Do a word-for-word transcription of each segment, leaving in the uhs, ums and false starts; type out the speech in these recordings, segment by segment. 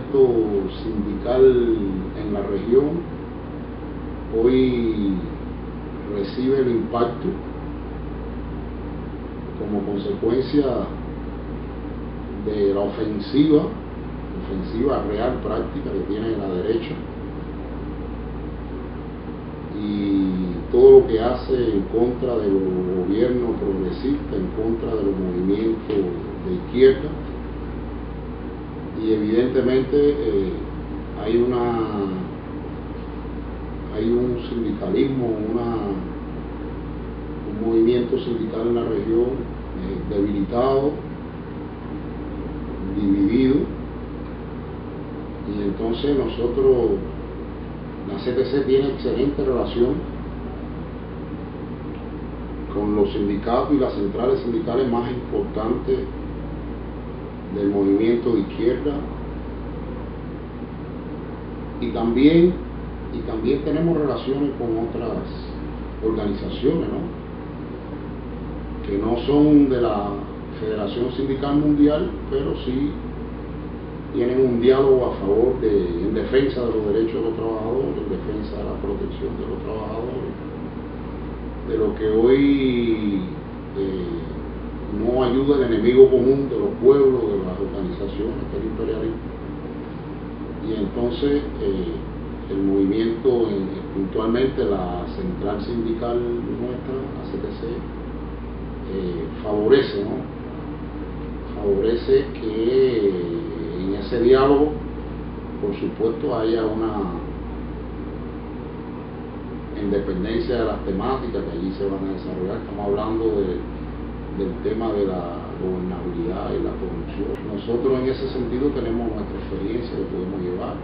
movimiento sindical en la región hoy recibe el impacto como consecuencia de la ofensiva, ofensiva real, práctica que tiene la derecha y todo lo que hace en contra de los gobiernos progresistas, en contra de los movimientos de izquierda. Y evidentemente eh, hay una hay un sindicalismo, una, un movimiento sindical en la región eh, debilitado, dividido, y entonces nosotros, la C T C tiene excelente relación con los sindicatos y las centrales sindicales más importantes del movimiento de izquierda, y también y también tenemos relaciones con otras organizaciones, ¿no?, que no son de la Federación Sindical Mundial, pero sí tienen un diálogo a favor de, en defensa de los derechos de los trabajadores, en defensa de la protección de los trabajadores, de lo que hoy eh, no ayuda el enemigo común de los pueblos, de las organizaciones, que es el imperialismo. Y entonces eh, el movimiento, en, puntualmente la central sindical nuestra, la C T C, eh, favorece, ¿no? favorece que en ese diálogo, por supuesto, haya una independencia de las temáticas que allí se van a desarrollar. Estamos hablando de, del tema de la gobernabilidad y la corrupción. Nosotros en ese sentido tenemos nuestra experiencia que podemos llevar,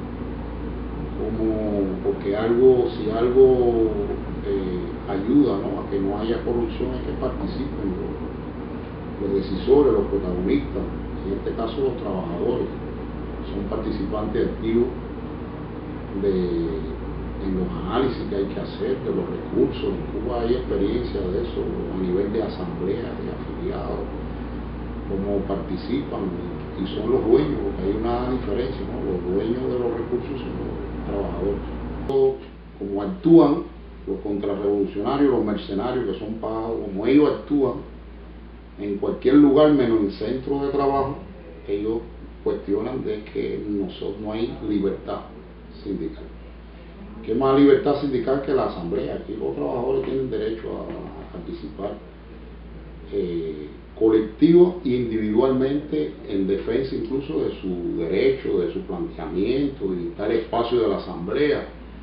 como porque algo, si algo eh, ayuda, ¿no?, a que no haya corrupción, es que participen los, los decisores, los protagonistas, en este caso los trabajadores, son participantes activos de, en los análisis que hay que hacer de los recursos. En Cuba hay experiencia de eso a nivel de asambleas, de afiliados, cómo participan y son los dueños, porque hay una diferencia, ¿no? Los dueños de los recursos son los trabajadores. Como actúan los contrarrevolucionarios, los mercenarios que son pagados, como ellos actúan en cualquier lugar menos en centros de trabajo, ellos cuestionan de que nosotros no hay libertad sindical. ¿Qué más libertad sindical que la asamblea? Aquí los trabajadores tienen derecho a, a participar eh, colectivo e individualmente en defensa incluso de su derecho, de su planteamiento, y está el espacio de la asamblea,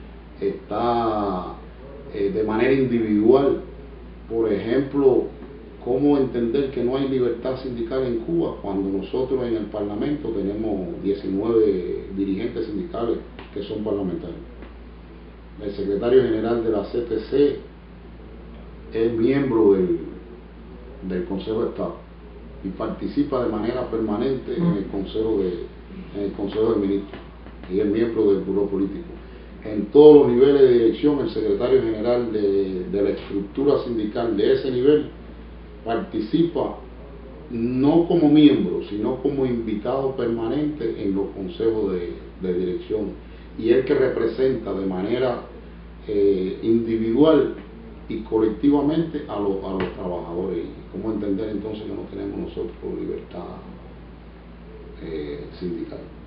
está eh, de manera individual. Por ejemplo, ¿cómo entender que no hay libertad sindical en Cuba cuando nosotros en el Parlamento tenemos diecinueve dirigentes sindicales que son parlamentarios? El secretario general de la C T C es miembro del, del Consejo de Estado y participa de manera permanente en el Consejo de, en el Consejo de Ministros, y es miembro del Buró Político. En todos los niveles de dirección, el secretario general de, de la estructura sindical de ese nivel participa no como miembro, sino como invitado permanente en los consejos de, de dirección, y el que representa de manera eh, individual y colectivamente a, lo, a los trabajadores. ¿Cómo entender entonces que no tenemos nosotros libertad eh, sindical?